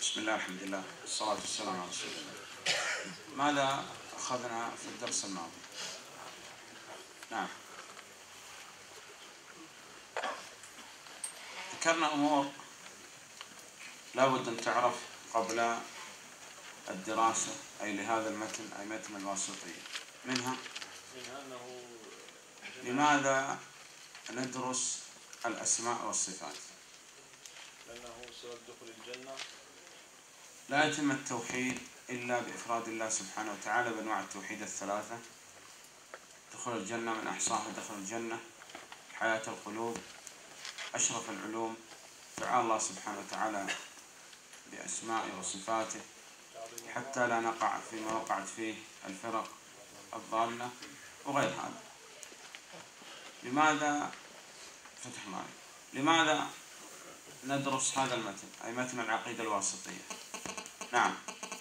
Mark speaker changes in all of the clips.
Speaker 1: بسم الله الحمد لله والصلاة والسلام على رسول الله. ماذا أخذنا في الدرس الماضي؟ نعم، ذكرنا أمور لا بد أن تعرف قبل الدراسة أي لهذا المتن أي متن الواسطية. منها أنه لماذا ندرس الأسماء والصفات؟
Speaker 2: لأنه سبب دخول الجنة.
Speaker 1: لا يتم التوحيد إلا بإفراد الله سبحانه وتعالى بأنواع التوحيد الثلاثة: دخول الجنة، من أحصاها دخل الجنة، حياة القلوب، أشرف العلوم، دعاء الله سبحانه وتعالى بأسمائه وصفاته حتى لا نقع فيما وقعت فيه الفرق الضالة وغير هذا. لماذا فتح الله عليك، لماذا ندرس هذا المتن أي متن العقيدة الواسطية؟ نعم،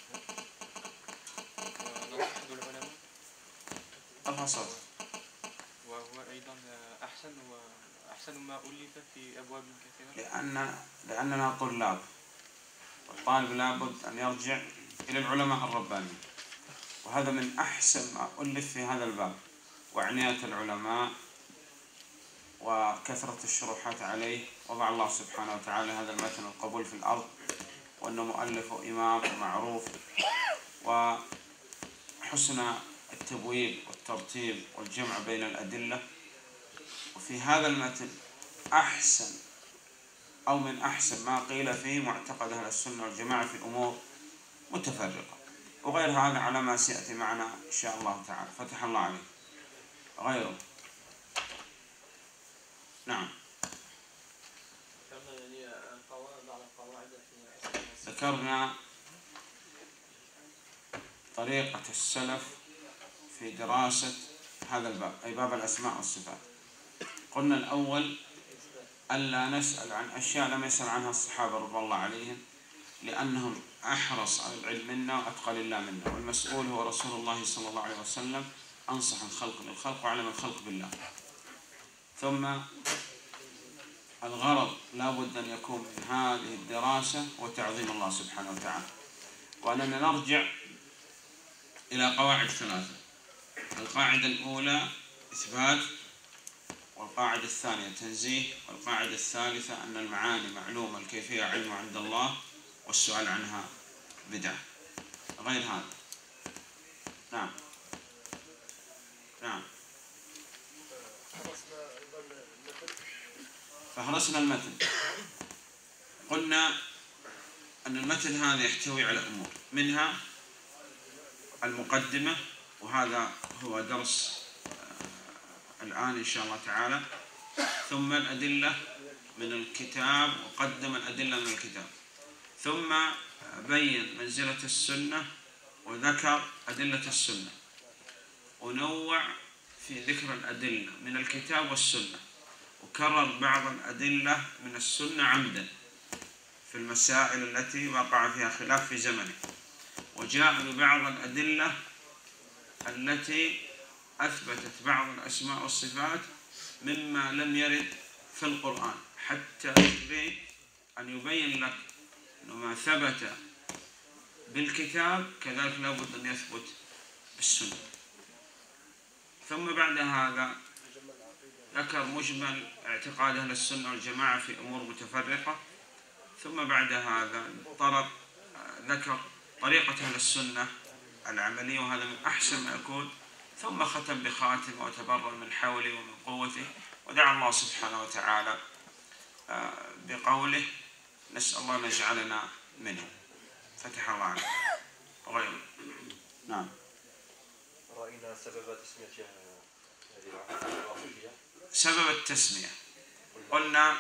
Speaker 3: نرحب العلماء
Speaker 1: ارفع صوتك.
Speaker 3: وهو أيضا أحسن ما ألف في أبواب كثيرة.
Speaker 1: لأننا طلاب، والطالب لابد أن يرجع إلى العلماء الربانيين، وهذا من أحسن ما ألف في هذا الباب، وعناية العلماء وكثرة الشروحات عليه. وضع الله سبحانه وتعالى هذا المتن القبول في الأرض، وأنه مؤلفه إمام معروف، وحسن التبويب والترتيب والجمع بين الأدلة. وفي هذا المتن أحسن أو من أحسن ما قيل فيه معتقد أهل السنة والجماعة في أمور متفرقة، وغير هذا على ما سيأتي معنا إن شاء الله تعالى. فتح الله عليه. غيره نعم، ذكرنا طريقة السلف في دراسة هذا الباب أي باب الأسماء والصفات. قلنا الأول ألا نسأل عن أشياء لم يسأل عنها الصحابة رضي الله عليهم، لأنهم أحرص على العلم منا وأتقى لله منا، والمسؤول هو رسول الله صلى الله عليه وسلم، أنصح الخلق للخلق وعلم الخلق بالله. ثم الغرض لا بد أن يكون من هذه الدراسة وتعظيم الله سبحانه وتعالى، وأننا نرجع إلى قواعد ثلاثة: القاعدة الأولى إثبات، والقاعدة الثانية تنزيه، والقاعدة الثالثة أن المعاني معلومة الكيفية علم عند الله والسؤال عنها بدعة. غير هذا نعم نعم. فهرسنا المتن، قلنا أن المتن هذا يحتوي على أمور، منها المقدمة، وهذا هو درس الآن إن شاء الله تعالى، ثم الأدلة من الكتاب، وقدم الأدلة من الكتاب، ثم بين منزلة السنة وذكر أدلة السنة، ونوع في ذكر الأدلة من الكتاب والسنة، وكرر بعض الأدلة من السنة عمدا في المسائل التي وقع فيها خلاف في زمنه، وجاء ببعض الأدلة التي أثبتت بعض الأسماء والصفات مما لم يرد في القرآن، حتى يريد أن يبين لك أن ما ثبت بالكتاب كذلك لابد أن يثبت بالسنة. ثم بعد هذا ذكر مجمل اعتقاد أهل السنة والجماعة في أمور متفرقة، ثم بعد هذا ذكر طريقة أهل السنة العملية، وهذا من أحسن ما يكون، ثم ختم بخاتم وتبرأ من حوله ومن قوته، ودعا الله سبحانه وتعالى بقوله: نسأل الله أن يجعلنا منه. فتح الله عليه. وغيره نعم.
Speaker 2: رأينا سبب تسمية هذه العقيدة الواسطية.
Speaker 1: سبب التسمية قلنا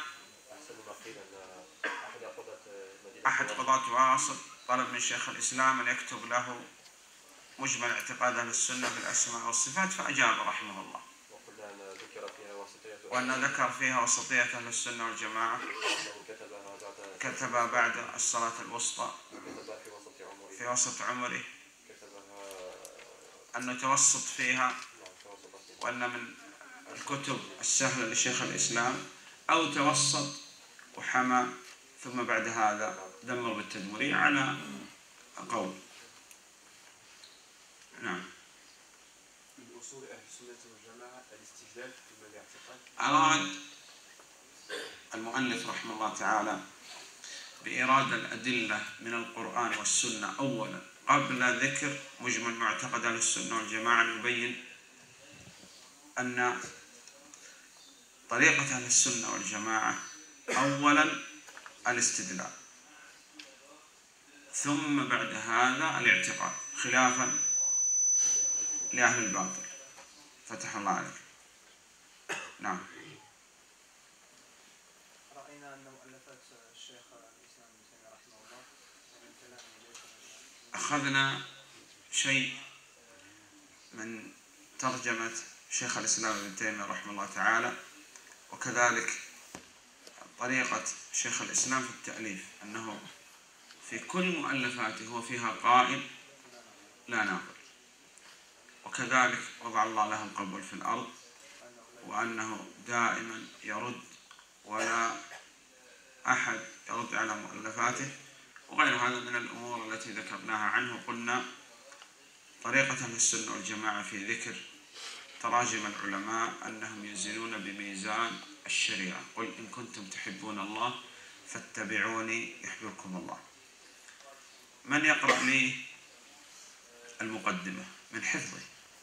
Speaker 1: أحد قضاة واسط طلب من شيخ الإسلام أن يكتب له مجمل اعتقاد أهل السنة بالأسماء والصفات، فأجاب رحمه الله، وأن ذكر فيها وسطية أهل السنة والجماعة، كتبها بعد الصلاة الوسطى في وسط عمره، أنه توسط فيها، وأن من الكتب السهلة لشيخ الإسلام، أو توسط وحمى ثم بعد هذا دمر بالتدمرية على قول. نعم.
Speaker 2: من أصول أهل السنة والجماعة الاستدلال ثم الاعتقاد.
Speaker 1: أراد المؤلف رحمه الله تعالى بإيراد الأدلة من القرآن والسنة أولا قبل ذكر مجمل معتقد أهل السنة والجماعة، يبين أن طريقة أهل السنة والجماعة أولا الاستدلال، ثم بعد هذا الاعتقاد، خلافا لأهل الباطل. فتح الله عليك. نعم.
Speaker 4: رأينا أن مؤلفات الشيخ الإسلام ابن تيمية رحمه الله من كلامه
Speaker 1: أخذنا شيء من ترجمة شيخ الإسلام ابن تيمية رحمه الله تعالى، وكذلك طريقة شيخ الإسلام في التأليف أنه في كل مؤلفاته هو فيها قائل لا ناقل، وكذلك وضع الله له القبول في الأرض، وأنه دائما يرد ولا أحد يرد على مؤلفاته، وغير هذا من الأمور التي ذكرناها عنه. قلنا طريقة أهل السنة والجماعة في ذكر تراجم العلماء أنهم ينزلون بميزان الشريعة، قل إن كنتم تحبون الله فاتبعوني يحببكم الله. من يقرأ لي المقدمة من حفظه؟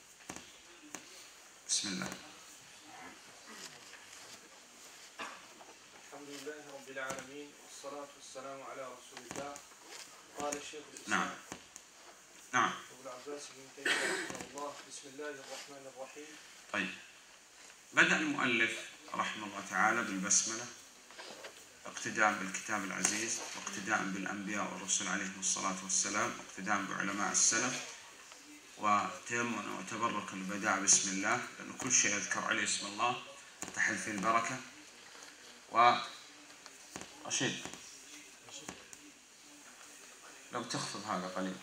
Speaker 1: بسم الله.
Speaker 2: الحمد لله رب العالمين والصلاة والسلام على رسول الله. قال الشيخ الإسلام
Speaker 1: نعم.
Speaker 2: أبو العباس بن تيمية رحمه الله: بسم الله الرحمن الرحيم.
Speaker 1: طيب، بدأ المؤلف رحمه الله تعالى بالبسملة اقتداء بالكتاب العزيز، واقتداء بالأنبياء والرسل عليهم الصلاة والسلام، واقتداء بعلماء السلف، وتيمنا وتبركا البداء بسم الله، لأن كل شيء يذكر عليه اسم الله تحل فيه البركة. ورشيد لو تخفض هذا قليل.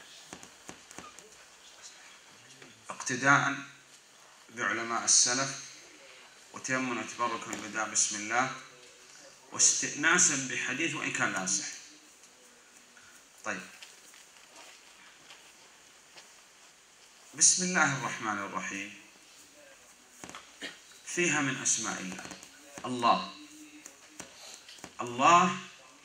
Speaker 1: اقتداء بعلماء السلف، وتيمنا وتبركا البداء بسم الله، واستئناسا بحديث وإن كان لا يصح. طيب، بسم الله الرحمن الرحيم فيها من أسماء الله الله. الله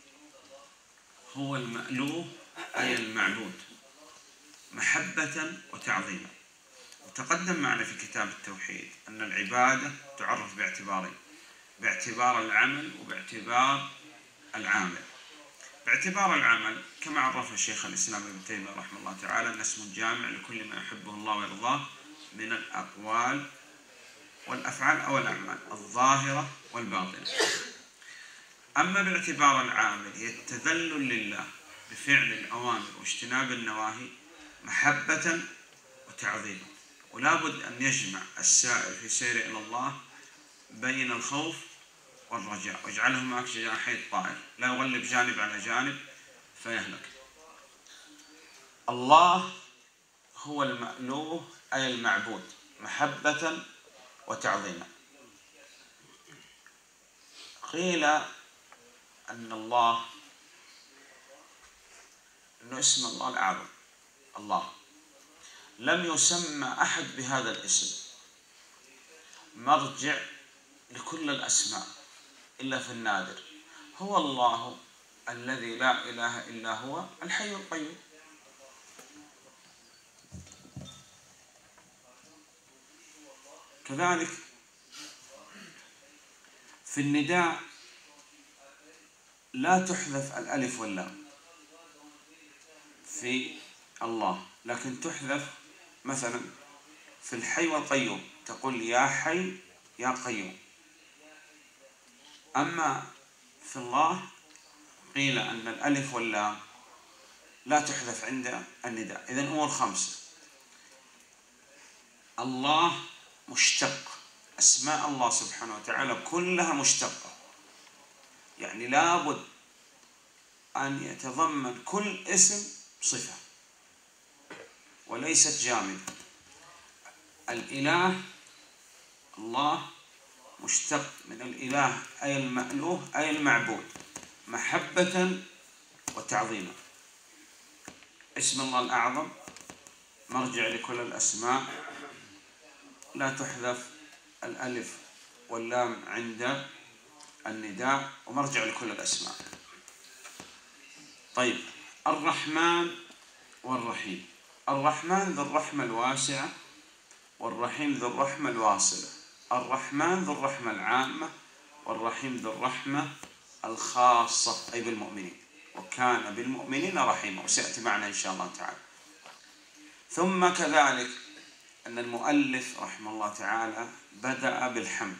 Speaker 1: هو المألوه أي المعبود محبة وتعظيما. وتقدم معنا في كتاب التوحيد أن العبادة تعرف باعتبارين: باعتبار العمل وباعتبار العامل. باعتبار العمل كما عرف الشيخ الإسلام ابن تيمية رحمه الله تعالى أن اسم جامع لكل ما يحبه الله ويرضاه من الأقوال والأفعال أو الأعمال الظاهرة والباطنة. أما باعتبار العامل هي التذلل لله بفعل الأوامر واجتناب النواهي محبة وتعظيما. ولا بد أن يجمع السائر في سيره إلى الله بين الخوف والرجاء، واجعلهما كجناحي الطائر لا يغلب جانب على جانب فيهلك. الله هو المألوه أي المعبود محبة وتعظيما. قيل أن الله أنه اسم الله الأعظم الله، لم يسمى أحد بهذا الاسم، مرجع لكل الأسماء إلا في النادر. هو الله الذي لا إله إلا هو الحي القيوم. كذلك في النداء لا تحذف الألف واللام في الله، لكن تحذف مثلا في الحي والقيوم تقول يا حي يا قيوم. أما في الله قيل أن الألف واللام لا تحذف عند النداء. إذن أمور خمسة: الله مشتق، أسماء الله سبحانه وتعالى كلها مشتقة، يعني لابد أن يتضمن كل اسم صفة وليست جامدة. الإله الله مشتق من الإله أي المألوه أي المعبود محبة وتعظيما. اسم الله الأعظم مرجع لكل الأسماء، لا تحذف الألف واللام عند النداء، ومرجع لكل الأسماء. طيب، الرحمن والرحيم. الرحمن ذو الرحمة الواسعة، والرحيم ذو الرحمة الواصلة. الرحمن ذو الرحمة العامة، والرحيم ذو الرحمة الخاصة أي بالمؤمنين، وكان بالمؤمنين رحيما، وسيأتي معنا إن شاء الله تعالى. ثم كذلك أن المؤلف رحمه الله تعالى بدأ بالحمد.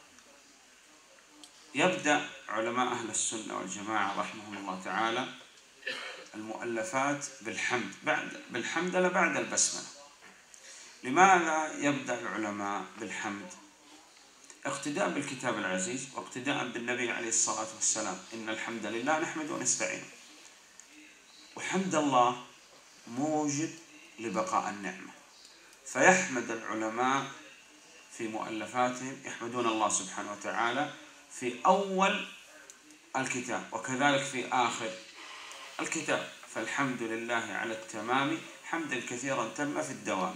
Speaker 1: يبدأ علماء أهل السنة والجماعة رحمهم الله تعالى المؤلفات بالحمد، بالحمدلله بعد البسملة. لماذا يبدأ العلماء بالحمد؟ اقتداء بالكتاب العزيز، واقتداء بالنبي عليه الصلاة والسلام. إن الحمد لله نحمده ونستعينه. وحمد الله موجب لبقاء النعمة، فيحمد العلماء في مؤلفاتهم، يحمدون الله سبحانه وتعالى في أول الكتاب وكذلك في آخر الكتاب. فالحمد لله على التمام حمدا كثيرا تم في الدوام.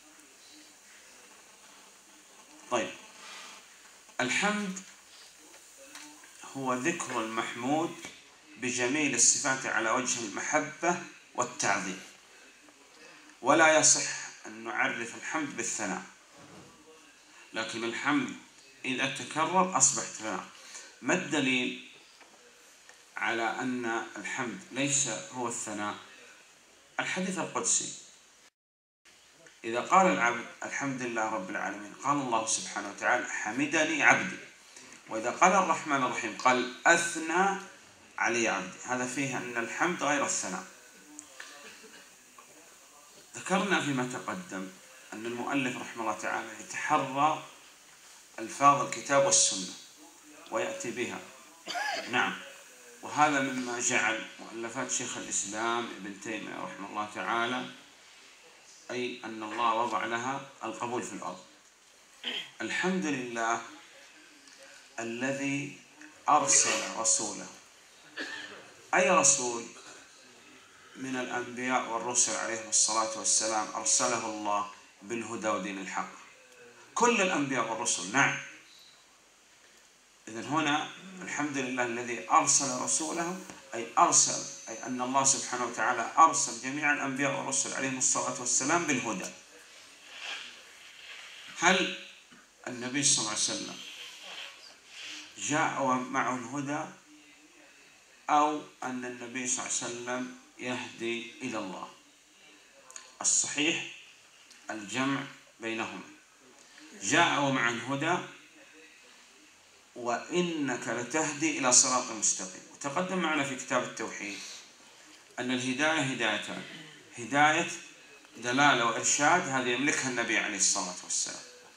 Speaker 1: طيب، الحمد هو ذكر المحمود بجميل الصفات على وجه المحبة والتعظيم، ولا يصح أن نعرف الحمد بالثناء، لكن الحمد إذا تكرر أصبح ثناء. ما الدليل على أن الحمد ليس هو الثناء؟ الحديث القدسي، إذا قال العبد الحمد لله رب العالمين قال الله سبحانه وتعالى حمدني عبدي، وإذا قال الرحمن الرحيم قال أثنى علي عبدي. هذا فيه أن الحمد غير الثناء. ذكرنا فيما تقدم أن المؤلف رحمه الله تعالى يتحرى ألفاظ الكتاب والسنة ويأتي بها. نعم، وهذا مما جعل مؤلفات شيخ الإسلام ابن تيمية رحمه الله تعالى، أي أن الله وضع لها القبول في الأرض. الحمد لله الذي أرسل رسوله. أي رسول من الأنبياء والرسل عليهم الصلاة والسلام أرسله الله بالهدى ودين الحق؟ كل الأنبياء والرسل. نعم. إذن هنا الحمد لله الذي أرسل رسوله، أي أن الله سبحانه وتعالى أرسل جميع الأنبياء والرسل عليهم الصلاة والسلام بالهدى. هل النبي صلى الله عليه وسلم جاء ومعه الهدى، أو أن النبي صلى الله عليه وسلم يهدي إلى الله؟ الصحيح الجمع بينهما. جاء ومعه الهدى، وإنك لتهدي إلى صراط مستقيم. وتقدم معنا في كتاب التوحيد أن الهداية هدايتان: هداية دلالة وإرشاد، هذه يملكها النبي عليه الصلاة والسلام،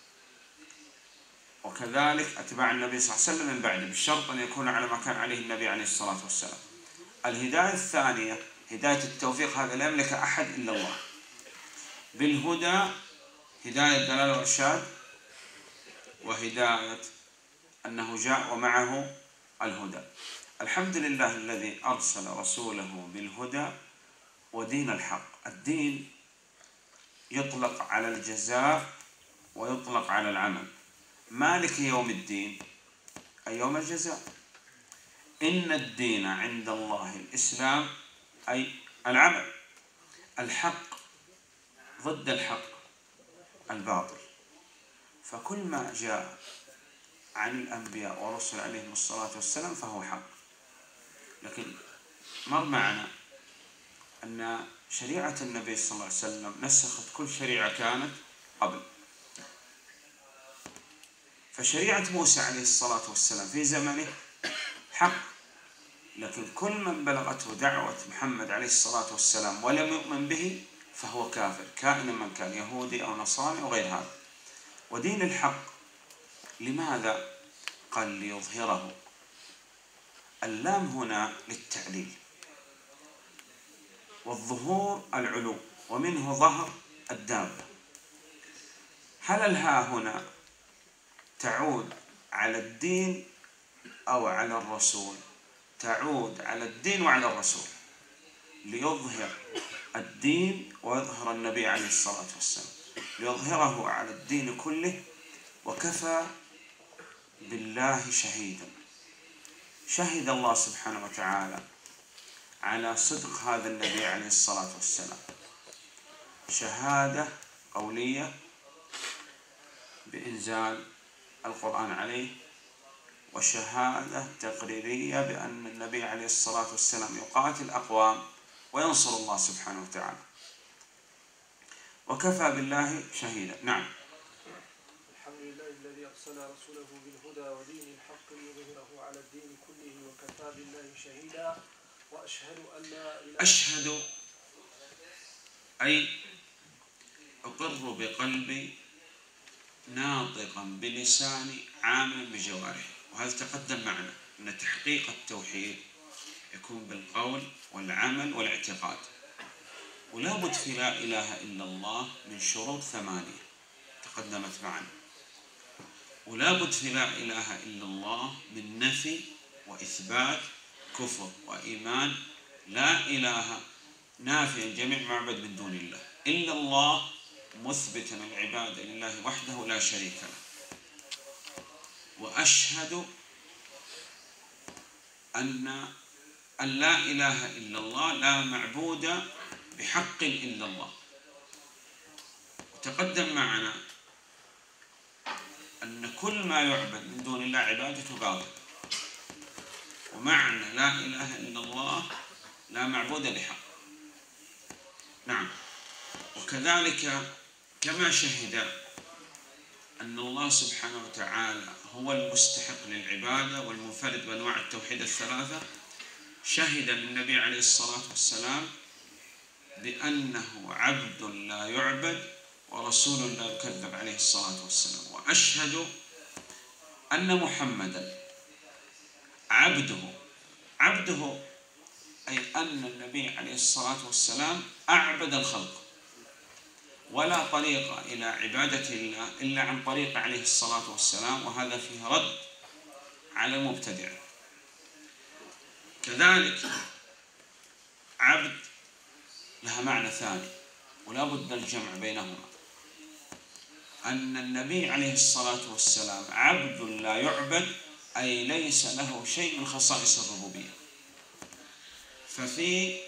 Speaker 1: وكذلك أتباع النبي صلى الله عليه وسلم من بعده، بالشرط أن يكون على ما كان عليه النبي عليه الصلاة والسلام. الهداية الثانية هداية التوفيق، هذا لا يملك أحد إلا الله. بالهدى هداية دلالة وإرشاد، وهداية أنه جاء ومعه الهدى. الحمد لله الذي أرسل رسوله بالهدى ودين الحق. الدين يطلق على الجزاء ويطلق على العمل. مالك يوم الدين أي يوم الجزاء. إن الدين عند الله الإسلام أي العمل. الحق ضد الحق الباطل، فكل ما جاء عن الأنبياء ورسل عليهم الصلاة والسلام فهو حق. لكن مر معنا أن شريعة النبي صلى الله عليه وسلم نسخت كل شريعة كانت قبل. فشريعة موسى عليه الصلاة والسلام في زمنه حق، لكن كل من بلغته دعوة محمد عليه الصلاة والسلام ولم يؤمن به فهو كافر، كائنا من كان، يهودي أو نصراني أو غير هذا. ودين الحق لماذا؟ قال ليظهره. اللام هنا للتعليل، والظهور العلو، ومنه ظهر الدابة. هل الهاء هنا تعود على الدين أو على الرسول؟ تعود على الدين وعلى الرسول. ليظهر الدين ويظهر النبي عليه الصلاة والسلام، ليظهره على الدين كله، وكفى بالله شهيدا. شهد الله سبحانه وتعالى على صدق هذا النبي عليه الصلاة والسلام شهادة قولية بإنزال القرآن عليه، وشهادة تقريرية بأن النبي عليه الصلاة والسلام يقاتل أقوام وينصر الله سبحانه وتعالى، وكفى بالله شهيدا. نعم.
Speaker 2: الحمد لله الذي أرسل رسوله بالهدى ودين الحق ليظهره على الدين كله وكفى بالله شهيدا. وأشهد أن لا إله
Speaker 1: أشهد أي أقر بقلبي ناطقا بلساني عاملا بجوارحي، وهذا تقدم معنا أن تحقيق التوحيد يكون بالقول والعمل والاعتقاد، ولا بد في لا إله إلا الله من شروط 8 تقدمت معنا، ولا بد في لا إله إلا الله من نفي وإثبات كفر وإيمان. لا إله نافيا جميع معبد من دون الله، إلا الله مثبتا العبادة لله وحده لا شريك له. وأشهد أن لا إله إلا الله لا معبود بحق إلا الله. وتقدم معنا أن كل ما يعبد من دون الله عبادته باطلة، ومعنى لا إله إلا الله لا معبود بحق. نعم. وكذلك كما شهد أن الله سبحانه وتعالى هو المستحق للعبادة والمنفرد بأنواع التوحيد الثلاثة، شهد للنبي عليه الصلاة والسلام بأنه عبد لا يعبد ورسول لا يكذب عليه الصلاة والسلام. وأشهد أن محمدا عبده أي أن النبي عليه الصلاة والسلام أعبد الخلق، ولا طريق إلى عبادة الله إلا عن طريق عليه الصلاة والسلام، وهذا فيه رد على المبتدع. كذلك عبد لها معنى ثاني ولا بد الجمع بينهما، أن النبي عليه الصلاة والسلام عبد لا يعبد، أي ليس له شيء من خصائص الربوبية. ففي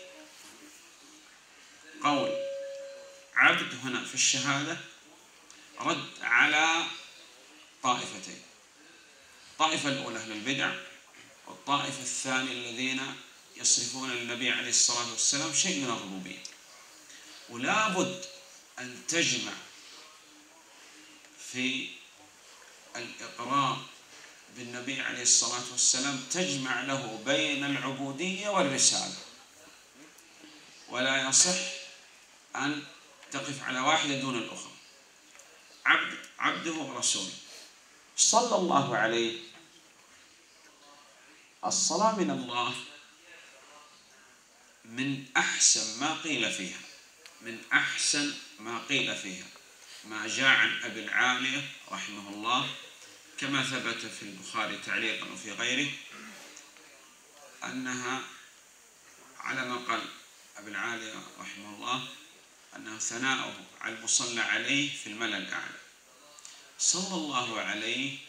Speaker 1: قول عبد هنا في الشهادة رد على طائفتين، الطائفة الأولى أهل البدع، والطائفة الثانية الذين يصرفون للنبي عليه الصلاة والسلام شيء من الربوبية. ولا بد أن تجمع في الإقرار بالنبي عليه الصلاة والسلام، تجمع له بين العبودية والرسالة، ولا يصح أن تقف على واحدة دون الأخرى. عبده ورسوله صلى الله عليه. الصلاة من الله من أحسن ما قيل فيها، من أحسن ما قيل فيها ما جاء عن أبي العالية رحمه الله، كما ثبت في البخاري تعليقا وفي غيره، أنها على ما قال أبي العالية رحمه الله أنه ثناؤه على المصلى عليه في الملأ الأعلى. صلى الله عليه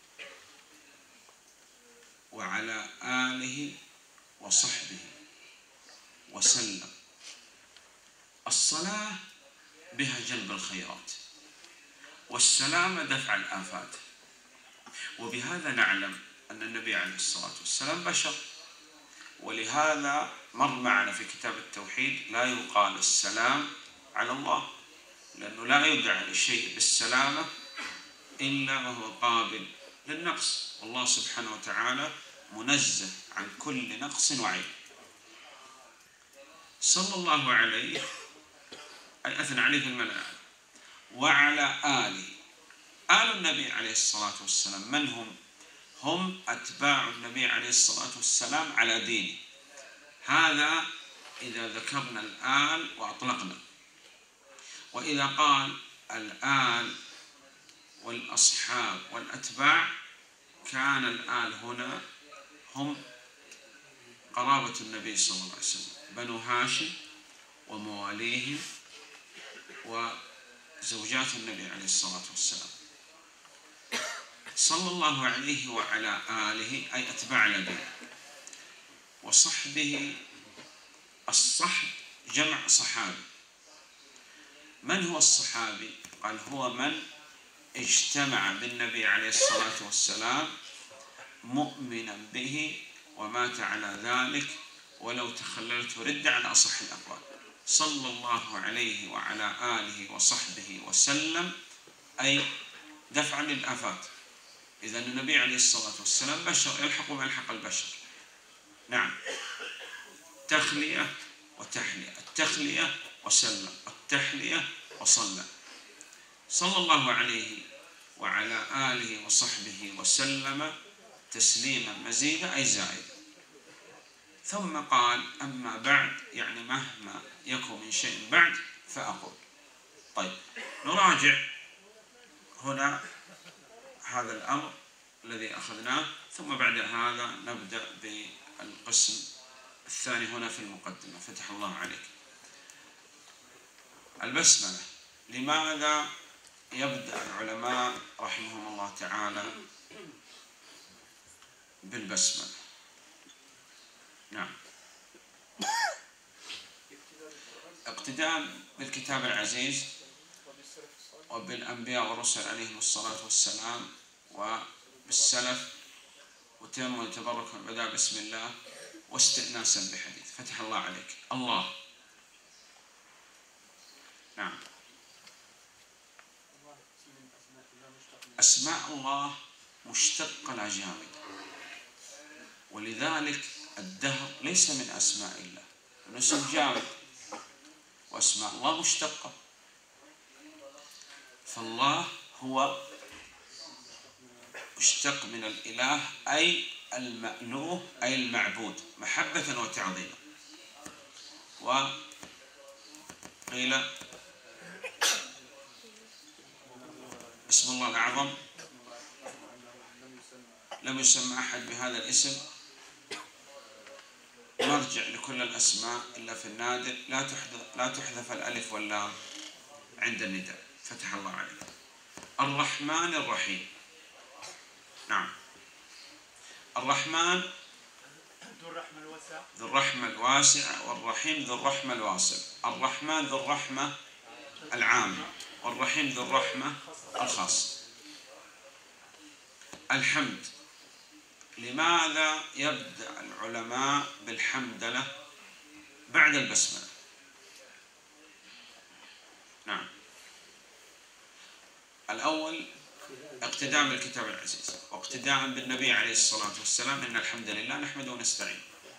Speaker 1: وعلى آله وصحبه وسلم. الصلاة بها جلب الخيرات، والسلامة دفع الآفات. وبهذا نعلم أن النبي عليه الصلاة والسلام بشر، ولهذا مر معنا في كتاب التوحيد لا يقال السلام على الله، لأنه لا يدعى لشيء بالسلامة إلا وهو قابل للنقص، والله سبحانه وتعالى منزه عن كل نقص وعيب. صلى الله عليه أي أثنى عليه في الملأ وعلى آله. آل النبي عليه الصلاة والسلام من هم؟ هم أتباع النبي عليه الصلاة والسلام على دينه. هذا إذا ذكرنا الآل وأطلقنا. وإذا قال الآل والأصحاب والأتباع كان الآل هنا هم قرابة النبي صلى الله عليه وسلم، بنو هاشم ومواليهم وزوجات النبي عليه الصلاة والسلام صلى الله عليه وعلى آله، أي أتباع النبي، وصحبه. الصحب جمع صحابي. من هو الصحابي؟ قال هو من اجتمع بالنبي عليه الصلاة والسلام مؤمنا به ومات على ذلك ولو تخللت رد على أصح الأقوال، صلى الله عليه وعلى آله وصحبه وسلم، أي دفعا للآفات. إذن النبي عليه الصلاة والسلام بشر يلحق ما يلحق البشر. نعم، تخلية وتحلية، التخلية وسلم، التحلية وصلى، صلى الله عليه وعلى آله وصحبه وسلم تسليما مزيدا أي زائدا. ثم قال أما بعد، يعني مهما يكن من شيء بعد فأقول. طيب، نراجع هنا هذا الأمر الذي أخذناه، ثم بعد هذا نبدأ بالقسم الثاني هنا في المقدمة. فتح الله عليك. البسملة، لماذا يبدأ العلماء رحمهم الله تعالى بالبسملة؟ نعم، اقتداء بالكتاب العزيز وبالأنبياء والرسل عليهم الصلاة والسلام وبالسلف، وتم وتبرك والبداء بسم الله، واستئناسا بحديث. فتح الله عليك. الله، نعم، أسماء الله مشتقة لا جامدة، ولذلك الدهر ليس من أسماء الله، اسم جامد، وأسماء الله مشتقة. فالله هو مشتق من الإله، أي المألوه، أي المعبود، محبة وتعظيما. وقيل اسم الله الأعظم لم يسمى أحد بهذا الاسم، مرجع لكل الأسماء إلا في النادر، لا تحذف الألف واللام عند النداء. فتح الله عليك. الرحمن الرحيم، نعم، الرحمن ذو الرحمة الواسعة، والرحيم ذو الرحمة الواصلة. الرحمن ذو الرحمة العامة، والرحيم ذو الرحمة الخاصة. الحمد، لماذا يبدأ العلماء بالحمدلة بعد البسملة؟ نعم، الأول اقتداء بالكتاب العزيز واقتداء بالنبي عليه الصلاة والسلام، إن الحمد لله نحمده ونستعين.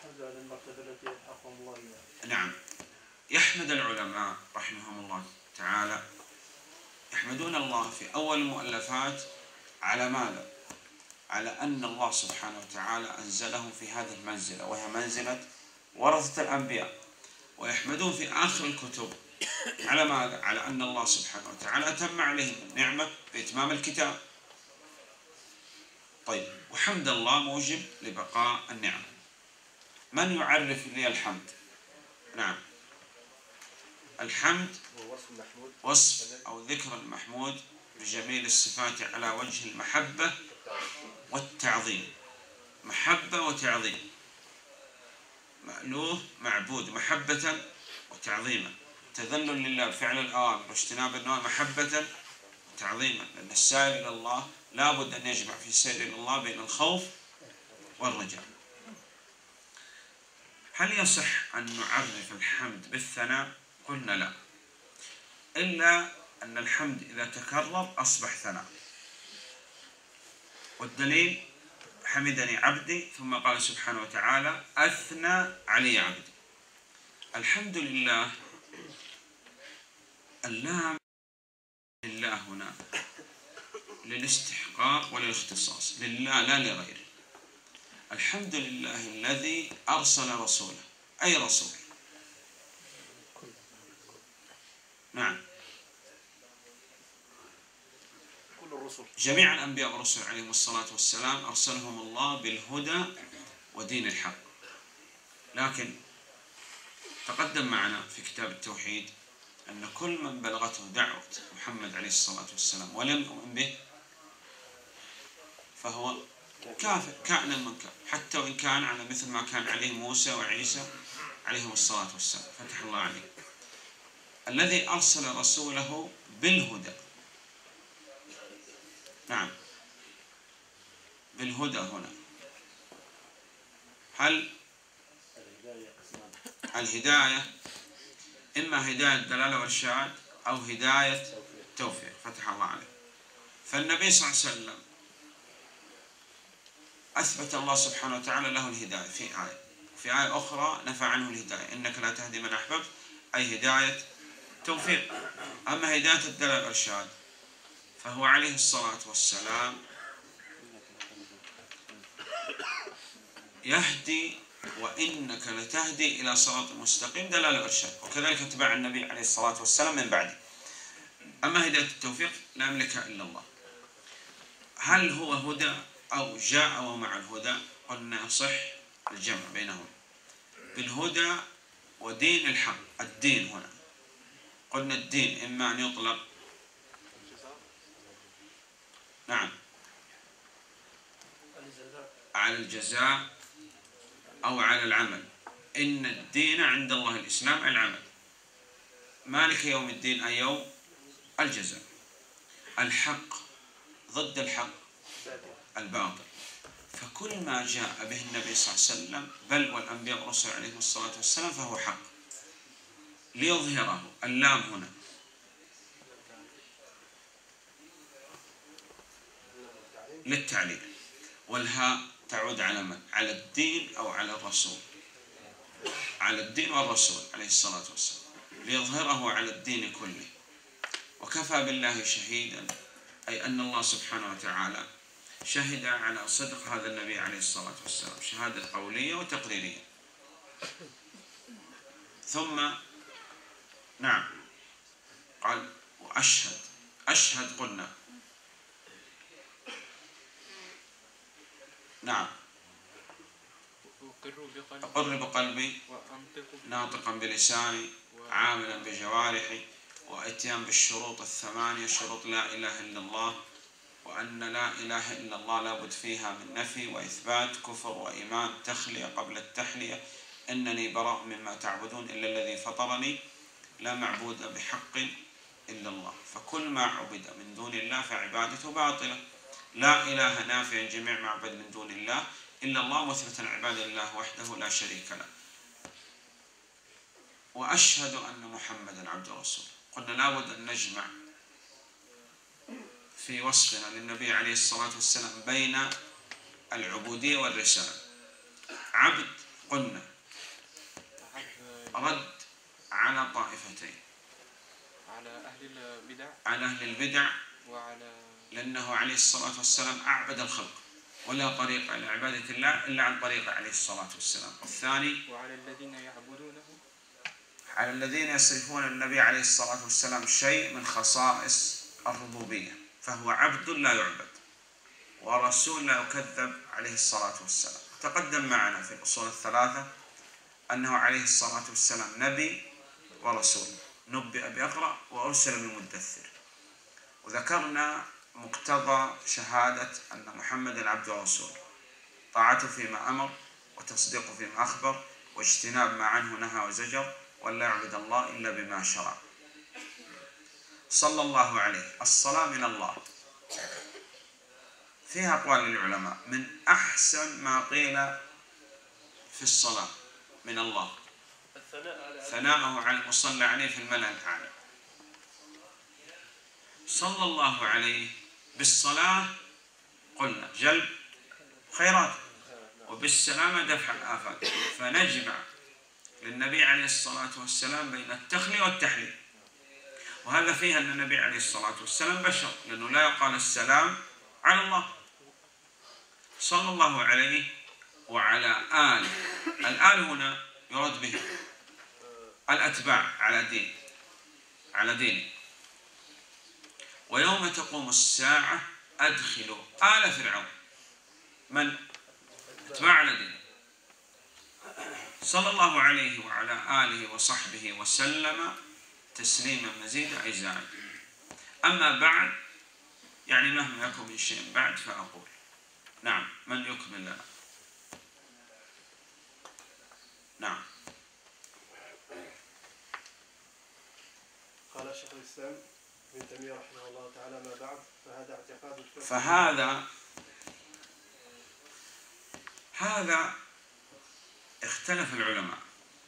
Speaker 1: نعم، يحمد العلماء رحمهم الله تعالى، يحمدون الله في أول المؤلفات على ماذا؟ على أن الله سبحانه وتعالى أنزلهم في هذه المنزلة، وهي منزلة ورثة الأنبياء. ويحمدون في آخر الكتب على ماذا؟ على أن الله سبحانه وتعالى أتم عليهم النعمة بإتمام الكتاب. طيب، وحمد الله موجب لبقاء النعم. من يعرف لي الحمد؟ نعم، الحمد وصف أو ذكر المحمود بجميل الصفات على وجه المحبة والتعظيم. محبة وتعظيم، مألوه معبود محبة وتعظيما، تذلل لله بفعل الأوامر واجتناب النواهي محبة وتعظيما، لأن السائر إلى الله لابد أن يجمع في السير إلى الله بين الخوف والرجاء. هل يصح أن نعرف الحمد بالثناء؟ قلنا لا، إلا أن الحمد إذا تكرر أصبح ثناء. والدليل حمدني عبدي، ثم قال سبحانه وتعالى أثنى علي عبدي. الحمد لله، اللام لله هنا للاستحقاق وللاختصاص، لله لا لغيره. الحمد لله الذي أرسل رسوله، أي رسول؟ نعم، جميع الأنبياء والرسل عليهم الصلاة والسلام أرسلهم الله بالهدى ودين الحق. لكن تقدم معنا في كتاب التوحيد أن كل من بلغته دعوة محمد عليه الصلاة والسلام ولم يؤمن به فهو كافر كائنا من كان، حتى وإن كان على مثل ما كان عليه موسى وعيسى عليهم الصلاة والسلام. فتح الله عليه. الذي أرسل رسوله بالهدى، نعم بالهدى هنا، هل الهداية إما هداية دلالة وإرشاد أو هداية توفيق؟ فتح الله عليه. فالنبي صلى الله عليه وسلم أثبت الله سبحانه وتعالى له الهداية في آية، في آية أخرى نفى عنه الهداية، إنك لا تهدي من أحببت، أي هداية توفيق. أما هداية الدلالة والإرشاد فهو عليه الصلاة والسلام يهدي، وإنك لتهدي إلى صراط مستقيم دلالة وإرشاد، وكذلك اتباع النبي عليه الصلاة والسلام من بعده. أما هداية التوفيق لا يملكها إلا الله. هل هو هدى أو جاء ومع الهدى؟ قلنا يصح الجمع بينهم بالهدى ودين الحق. الدين هنا قلنا الدين إما أن يطلق نعم على الجزاء أو على العمل. إن الدين عند الله الإسلام العمل. مالك يوم الدين أي يوم الجزاء. الحق ضد الحق الباطل. فكل ما جاء به النبي صلى الله عليه وسلم بل والأنبياء والرسل عليهم الصلاة والسلام فهو حق ليظهره. اللام هنا للتعليل، والهاء تعود على من؟ على الدين أو على الرسول، على الدين والرسول عليه الصلاة والسلام، ليظهره على الدين كله. وكفى بالله شهيدا، أي أن الله سبحانه وتعالى شهد على صدق هذا النبي عليه الصلاة والسلام شهادة قولية وتقريرية. ثم نعم قال وأشهد. أشهد قلنا نعم أقر بقلبي ناطقا بلساني عاملا بجوارحي واتيان بالشروط الثمانية، شروط لا إله إلا الله، وأن لا إله إلا الله لابد فيها من نفي وإثبات، كفر وإيمان، تخلية قبل التحلية، إنني براء مما تعبدون إلا الذي فطرني، لا معبود بحق إلا الله. فكل ما عبد من دون الله فعبادته باطلة. لا إله نافيا جميع ما عبد من دون الله إلا الله، مثبتا عباد الله وحده لا شريك له. وأشهد أن محمدا عبد رسوله. قلنا لابد أن نجمع في وصفنا للنبي عليه الصلاة والسلام بين العبودية والرسالة. عبد قلنا رد على طائفتين، على أهل البدع لأنه عليه الصلاة والسلام أعبد الخلق ولا طريق إلى عبادة الله إلا عن طريقه عليه الصلاة والسلام. والثاني
Speaker 3: وعلى الذين يعبدونه،
Speaker 1: على الذين يصرفون النبي عليه الصلاة والسلام شيء من خصائص الربوبية، فهو عبد لا يعبد ورسول لا يكذب عليه الصلاة والسلام. تقدم معنا في الأصول الثلاثة أنه عليه الصلاة والسلام نبي ورسول، نبئ بأقرأ وأرسل بالمدثر. وذكرنا مقتضى شهادة أن محمد عبد ورسول، طاعته فيما أمر وتصديقه فيما أخبر واجتناب ما عنه نهى وزجر، ولا يعبد الله إلا بما شرع. صلى الله عليه. الصلاة من الله فيها أقوال للعلماء، من أحسن ما قيل في الصلاة من الله ثناءه على المصلى عليه في الملأ الأعلى. صلى الله عليه بالصلاة قلنا جلب خيرات، وبالسلامة دفع الآفات. فنجمع للنبي عليه الصلاة والسلام بين التخلية والتحليل، وهذا فيها أن النبي عليه الصلاة والسلام بشر، لأنه لا يقال السلام على الله. صلى الله عليه وعلى آله. الآل هنا يراد به الأتباع على دينه. ويوم تقوم الساعة أدخلوا آل فرعون، من أتباع على دينه. صلى الله عليه وعلى آله وصحبه وسلم تسليما مزيدا أي زائد. أما بعد، يعني مهما يكن من شيء بعد فأقول. نعم، من يكمل لنا؟ نعم.
Speaker 2: قال شيخ الإسلام ابن تيمية رحمه الله تعالى: ما بعد، فهذا اعتقاد الفرقة.
Speaker 1: هذا اختلف العلماء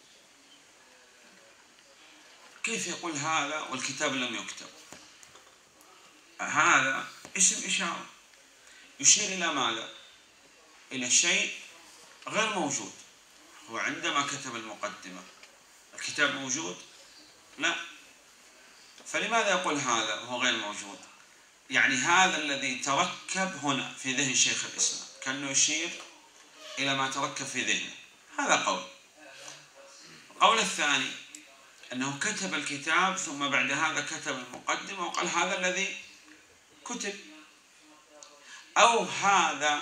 Speaker 1: كيف يقول هذا والكتاب لم يكتب. هذا اسم إشارة يشير إلى ماذا؟ إلى شيء غير موجود. هو عندما كتب المقدمة الكتاب موجود؟ لا. فلماذا يقول هذا وهو غير موجود؟ يعني هذا الذي تركب هنا في ذهن شيخ الإسلام كأنه يشير إلى ما تركب في ذهنه. هذا قول. القول الثاني أنه كتب الكتاب ثم بعد هذا كتب المقدمة وقال هذا الذي كتب، أو هذا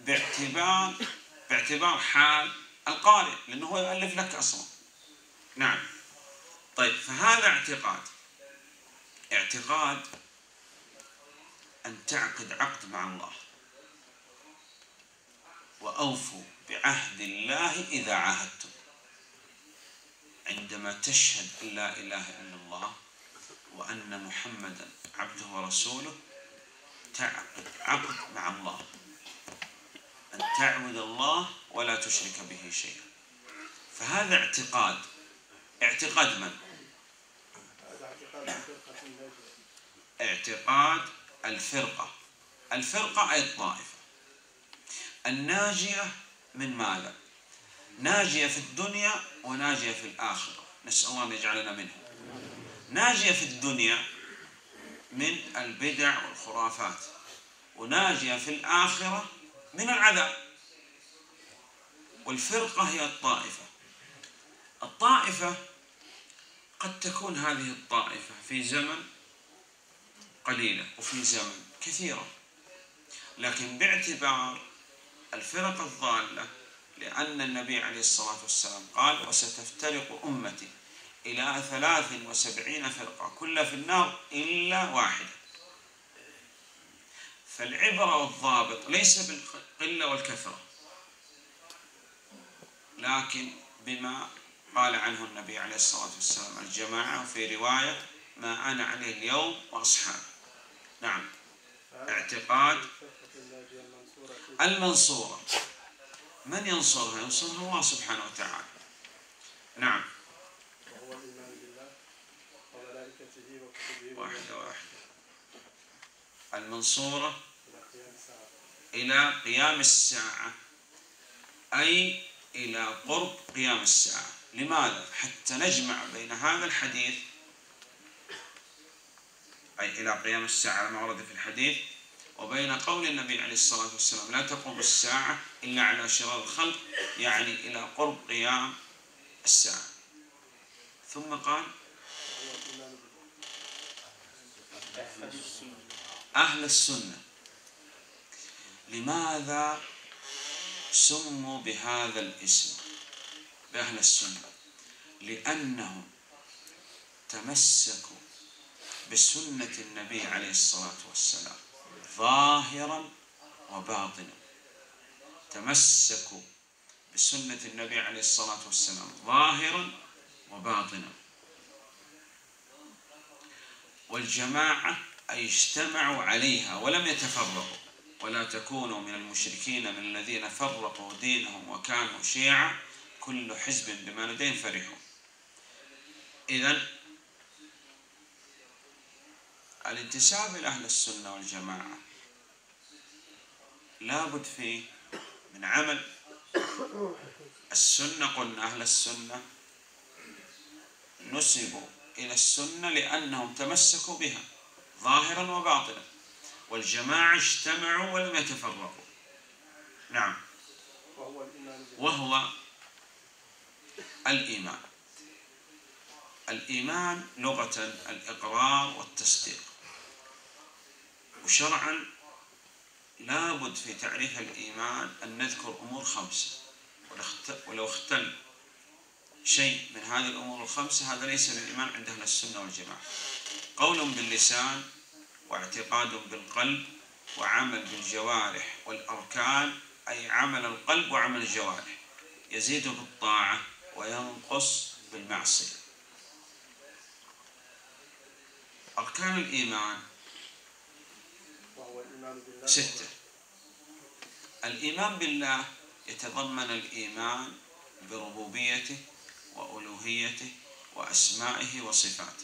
Speaker 1: باعتبار حال القارئ لأنه هو يؤلف لك أصلا. نعم. طيب، فهذا اعتقاد أن تعقد عقد مع الله، وأوفوا بعهد الله إذا عاهدتم. عندما تشهد أن لا إله إلا الله وأن محمدا عبده ورسوله تعقد عقد مع الله أن تعبد الله ولا تشرك به شيئا. فهذا اعتقاد من؟ اعتقاد الفرقة أي الطائفة الناجية. من ماذا؟ ناجية في الدنيا وناجية في الآخرة، نسأل الله أن يجعلنا منهم. ناجية في الدنيا من البدع والخرافات، وناجية في الآخرة من العذاب. والفرقة هي الطائفة قد تكون هذه الطائفة في زمن قليلة وفي زمن كثيرة، لكن باعتبار الفرق الضالة، لأن النبي عليه الصلاة والسلام قال: وستفترق أمتي إلى 73 فرقة كلها في النار إلا واحدة. فالعبرة والضابط ليس بالقلة والكثرة، لكن بما قال عنه النبي عليه الصلاة والسلام: الجماعة، وفي رواية: ما أنا عليه اليوم وأصحابي. نعم. اعتقاد المنصورة. من ينصرها؟ ينصرها الله سبحانه وتعالى. نعم.
Speaker 2: وهو الإيمان بالله وملائكته وكتبه
Speaker 1: واحدة. المنصورة إلى قيام الساعة، أي إلى قرب قيام الساعة. لماذا؟ حتى نجمع بين هذا الحديث، أي إلى قيام الساعة لما ورد في الحديث، وبين قول النبي عليه الصلاة والسلام: لا تقوم الساعة إلا على شرار الخلق، يعني إلى قرب قيام الساعة. ثم قال: أهل السنة. لماذا سموا بهذا الاسم بأهل السنة؟ لأنهم تمسكوا بسنة النبي عليه الصلاة والسلام ظاهرا وباطنا. تمسكوا بسنة النبي عليه الصلاة والسلام ظاهرا وباطنا. والجماعة أي اجتمعوا عليها ولم يتفرقوا. ولا تكونوا من المشركين من الذين فرقوا دينهم وكانوا شيعا كل حزب بما لديهم فرحون. إذن الانتساب إلى أهل السنة والجماعة لابد فيه من عمل. السنة، قلنا أهل السنة نسبوا إلى السنة لأنهم تمسكوا بها ظاهرا وباطنا، والجماعة اجتمعوا ولم يتفرقوا. نعم. وهو الإيمان. الإيمان لغة الإقرار والتصديق، وشرعا لابد في تعريف الإيمان أن نذكر أمور 5، ولو اختل شيء من هذه الأمور الخمسة هذا ليس من الإيمان عند أهل السنة والجماعة. قول باللسان واعتقاد بالقلب وعمل بالجوارح والأركان، أي عمل القلب وعمل الجوارح، يزيد بالطاعة وينقص بالمعصية. أركان الإيمان 6. الإيمان بالله يتضمن الإيمان بربوبيته وألوهيته وأسمائه وصفاته،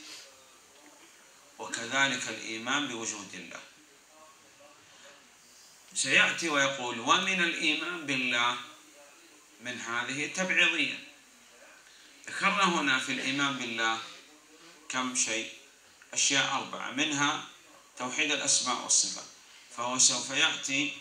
Speaker 1: وكذلك الإيمان بوجود الله. سيأتي ويقول ومن الإيمان بالله من هذه تبعيضية. ذكرنا هنا في الإيمان بالله كم شيء؟ أشياء 4، منها توحيد الأسماء والصفات، فهو سوف يأتي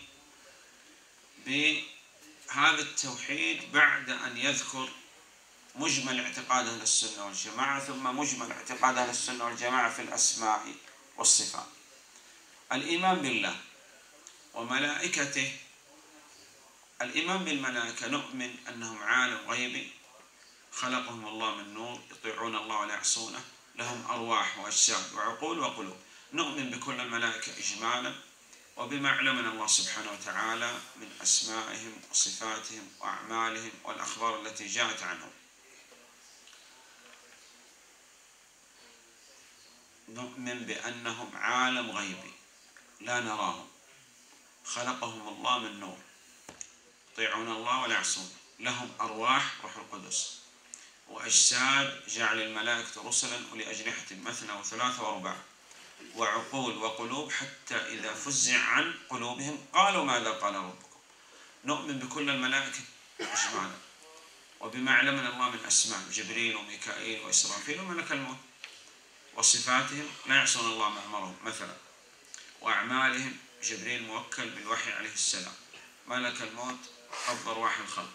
Speaker 1: بهذا التوحيد بعد أن يذكر مجمل اعتقاد أهل السنة والجماعة، ثم مجمل اعتقاد أهل السنة والجماعة في الأسماء والصفات. الإيمان بالله وملائكته. الإيمان بالملائكة نؤمن أنهم عالم غيبي خلقهم الله من نور، يطيعون الله ولا يعصونه، لهم أرواح وأجساد وعقول وقلوب. نؤمن بكل الملائكة إجمالا وبما علمنا الله سبحانه وتعالى من أسمائهم وصفاتهم وأعمالهم والأخبار التي جاءت عنهم. نؤمن بأنهم عالم غيبي لا نراهم، خلقهم الله من نور، يطيعون الله ولا يعصونه، لهم أرواح روح القدس وأجساد، جعل الملائكة رسلا أولي أجنحة مثنى وثلاث ورباع، وعقول وقلوب حتى إذا فزع عن قلوبهم قالوا ماذا قال ربكم. نؤمن بكل الملائكة إجمالا وبما علمنا الله من أسماء جبريل وميكائيل وإسرافيل وملك الموت، وصفاتهم لا يعصون الله ما أمرهم مثلا، وأعمالهم جبريل موكل بالوحي عليه السلام، ملك الموت قبض أرواح الخلق،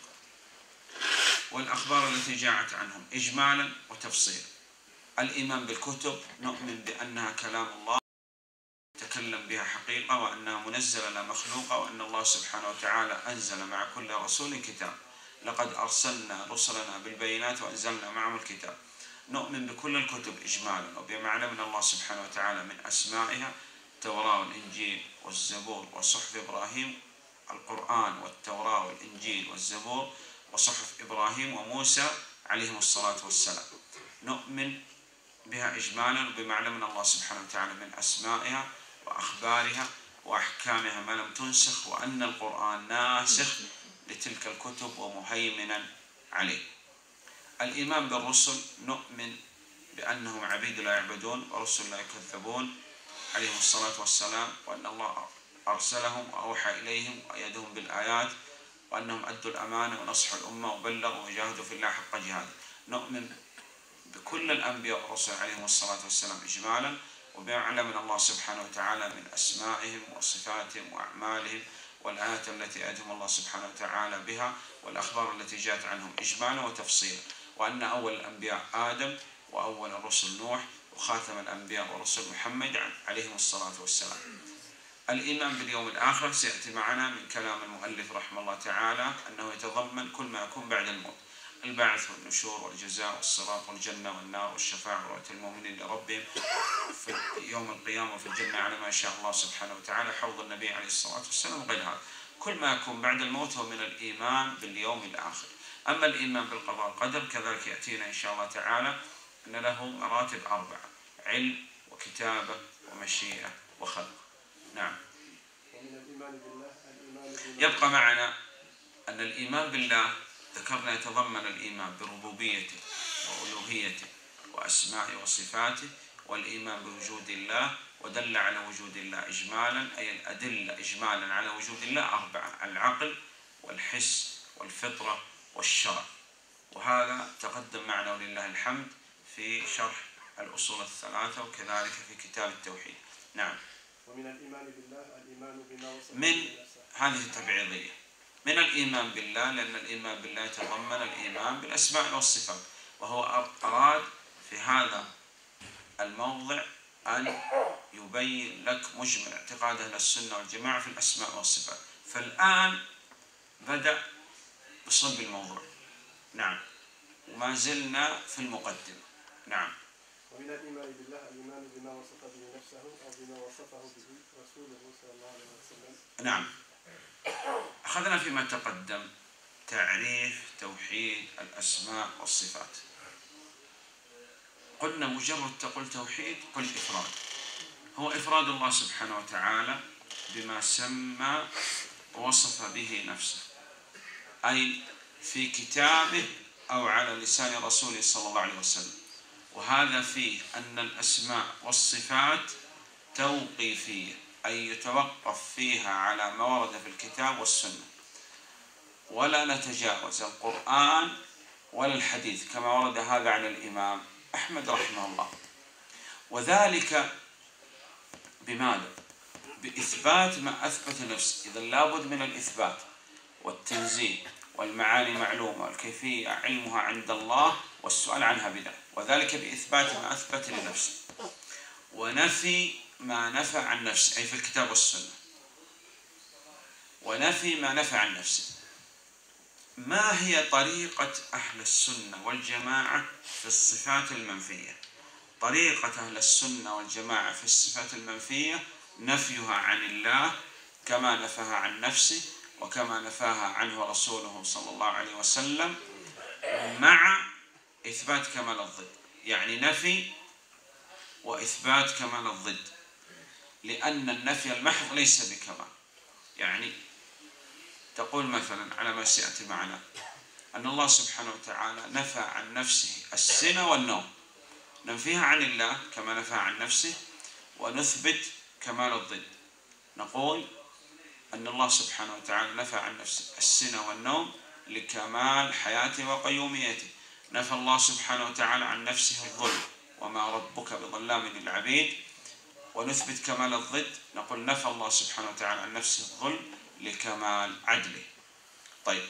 Speaker 1: والأخبار التي جاءت عنهم إجمالا وتفصيلا. الإيمان بالكتب، نؤمن بأنها كلام الله تكلم بها حقيقة، وأنها منزلة لا مخلوقة، وأن الله سبحانه وتعالى أنزل مع كل رسول كتاب، لقد أرسلنا رسلنا بالبينات وأنزلنا معهم الكتاب. نؤمن بكل الكتب إجمالا وبما علمنا الله سبحانه وتعالى من أسمائها، التوراة والإنجيل والزبور وصحف إبراهيم، القرآن والتوراة والإنجيل والزبور وصحف إبراهيم وموسى عليهم الصلاة والسلام. نؤمن بها إجمالا وبما علمنا الله سبحانه وتعالى من أسمائها وأخبارها وأحكامها ما لم تنسخ، وأن القرآن ناسخ لتلك الكتب ومهيمنا عليه. الإيمان بالرسل، نؤمن بأنهم عبيد لا يعبدون ورسل لا يكذبون عليهم الصلاة والسلام، وأن الله أرسلهم وأوحى إليهم وأيدهم بالآيات، وأنهم أدوا الأمانة ونصحوا الأمة وبلغوا وجاهدوا في الله حق جهاده. نؤمن بكل الأنبياء والرسل عليهم الصلاة والسلام إجمالا وبما علمنا الله سبحانه وتعالى من أسمائهم وصفاتهم وأعمالهم والآيات التي أتهم الله سبحانه وتعالى بها والأخبار التي جاءت عنهم إجمالا وتفصيلا، وأن أول الأنبياء آدم وأول الرسل نوح وخاتم الأنبياء ورسل محمد عليهم الصلاة والسلام. الإيمان باليوم الآخر سيأتي معنا من كلام المؤلف رحمه الله تعالى أنه يتضمن كل ما يكون بعد الموت، البعث والنشور والجزاء والصراط والجنة والنار والشفاعة ورؤية المؤمنين لربهم في يوم القيامة وفي الجنة على ما شاء الله سبحانه وتعالى، حوض النبي عليه الصلاة والسلام وغير هذا. كل ما يكون بعد الموت هو من الإيمان باليوم الآخر. أما الإيمان بالقضاء والقدر كذلك يأتينا إن شاء الله تعالى أن له مراتب 4: علم وكتابة ومشيئة وخلق. نعم. يبقى معنا أن الإيمان بالله ذكرنا يتضمن الإيمان بربوبيته وألوهيته وأسمائه وصفاته، والإيمان بوجود الله، ودل على وجود الله إجمالا، أي الأدلة إجمالا على وجود الله 4: العقل والحس والفطرة والشرع، وهذا تقدم معنا ولله الحمد في شرح الأصول الثلاثة وكذلك في كتاب التوحيد. نعم.
Speaker 2: ومن الإيمان بالله الإيمان بما وصف
Speaker 1: من هذه التبعيضية من الإيمان بالله، لأن الإيمان بالله يتضمن الإيمان بالأسماء والصفات، وهو أراد في هذا الموضع أن يبين لك مجمل اعتقاد أهل السنة والجماعة في الأسماء والصفات. فالآن بدأ بصلب الموضوع. نعم. وما زلنا في المقدمة. نعم.
Speaker 2: ومن الإيمان بالله الإيمان بما وصف به نفسه أو بما وصفه به رسوله صلى الله عليه وسلم.
Speaker 1: نعم. أخذنا فيما تقدم تعريف توحيد الأسماء والصفات. قلنا مجرد تقول توحيد قل إفراد، هو إفراد الله سبحانه وتعالى بما سمى ووصف به نفسه، أي في كتابه أو على لسان رسوله صلى الله عليه وسلم. وهذا فيه أن الأسماء والصفات توقيفية، أي يتوقف فيها على ما ورد في الكتاب والسنة، ولا نتجاوز القرآن ولا الحديث كما ورد هذا عن الإمام أحمد رحمه الله. وذلك بماذا؟ بإثبات ما أثبت نفسه. إذا لابد من الإثبات والتنزيه، والمعاني معلومة والكيفية علمها عند الله والسؤال عنها بدعة، وذلك بإثبات ما أثبت لنفسه ونفي ما نفى عن نفسه، أي في الكتاب والسنة، ونفي ما نفى عن نفسه. ما هي طريقة أهل السنة والجماعة في الصفات المنفية؟ طريقة أهل السنة والجماعة في الصفات المنفية نفيها عن الله كما نفاها عن نفسه وكما نفاها عنه رسوله صلى الله عليه وسلم، مع إثبات كمال الضد. يعني نفي وإثبات كمال الضد، لأن النفي المحض ليس بكمال. يعني تقول مثلا على ما سيأتي معنا أن الله سبحانه وتعالى نفى عن نفسه السنة والنوم، ننفيها عن الله كما نفى عن نفسه ونثبت كمال الضد. نقول أن الله سبحانه وتعالى نفى عن نفسه السنة والنوم لكمال حياته وقيوميته. نفى الله سبحانه وتعالى عن نفسه الظلم، وما ربك بظلام للعبيد، ونثبت كمال الضد. نقول نفى الله سبحانه وتعالى عن نفسه الظلم لكمال عدله. طيب،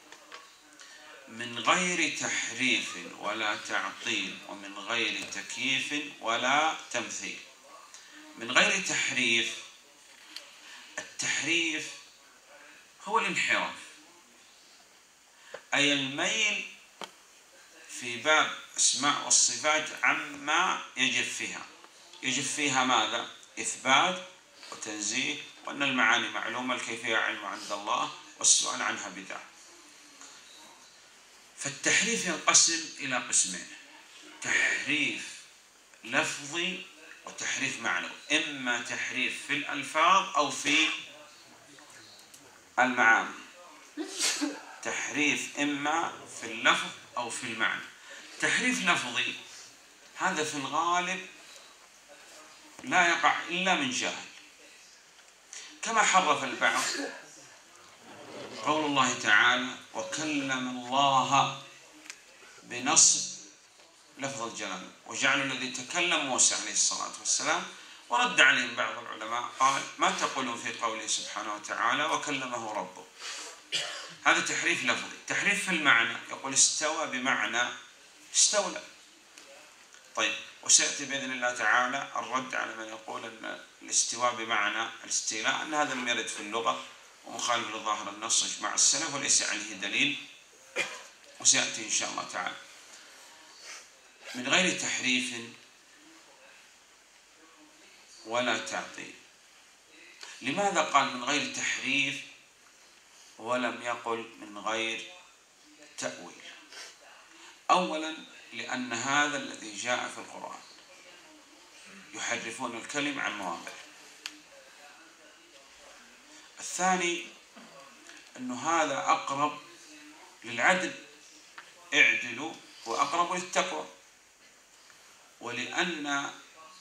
Speaker 1: من غير تحريف ولا تعطيل، ومن غير تكييف ولا تمثيل. من غير تحريف، التحريف هو الانحراف، أي الميل في باب أسماء والصفات عما يجب فيها. يجب فيها ماذا؟ إثبات وتنزيه، وأن المعاني معلومة، الكيفية علم عند الله، والسؤال عنها بدعة. فالتحريف ينقسم إلى قسمين: تحريف لفظي وتحريف معنوي. إما تحريف في الألفاظ أو في المعاني. تحريف إما في اللفظ أو في المعنى. تحريف لفظي هذا في الغالب لا يقع إلا من جاهل، كما حرف البعض قول الله تعالى: وكلم الله بنصب لفظ الجلالة، وجعلوا الذي تكلم موسى عليه الصلاة والسلام. ورد عليهم بعض العلماء قال: ما تقولون في قوله سبحانه وتعالى وكلمه ربه؟ هذا تحريف لفظي. تحريف في المعنى يقول استوى بمعنى استولى. طيب، وسيأتي بإذن الله تعالى الرد على من يقول أن الاستواء بمعنى الاستيلاء، أن هذا لم يرد في اللغة ومخالف لظاهر النص إجماع السلف وليس عليه دليل، وسيأتي إن شاء الله تعالى. من غير تحريف ولا تعطيل. لماذا قال من غير تحريف ولم يقل من غير تأويل؟ أولا لأن هذا الذي جاء في القرآن، يحرفون الكلم عن مواضعه. الثاني أن هذا أقرب للعدل، اعدلوا وأقرب للتقوى. ولأن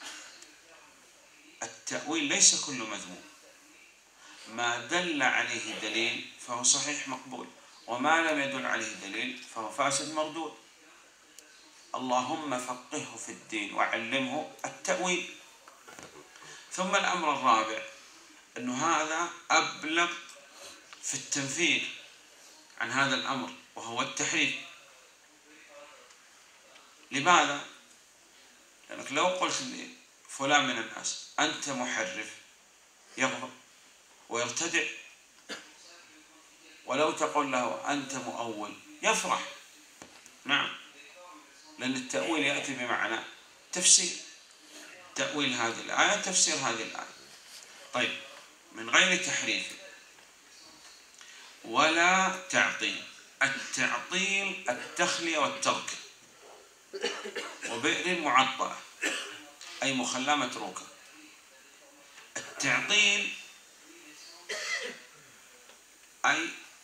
Speaker 1: التأويل ليس كل مذموم، ما دل عليه دليل فهو صحيح مقبول، وما لم يدل عليه دليل فهو فاسد مردود. اللهم فقهه في الدين وعلمه التأويل. ثم الأمر الرابع أن هذا أبلغ في التنفير عن هذا الأمر وهو التحريف. لماذا؟ لأنك لو قلت فلان من الناس أنت محرف يغضب ويرتدع، ولو تقول له أنت مؤول يفرح. نعم، لأن التأويل يأتي بمعنى تفسير، تأويل هذه الآية تفسير هذه الآية. طيب، من غير تحريف ولا تعطيل. التعطيل التخلية والترك، وبئر معطلة أي مخلاة متروكة. التعطيل أي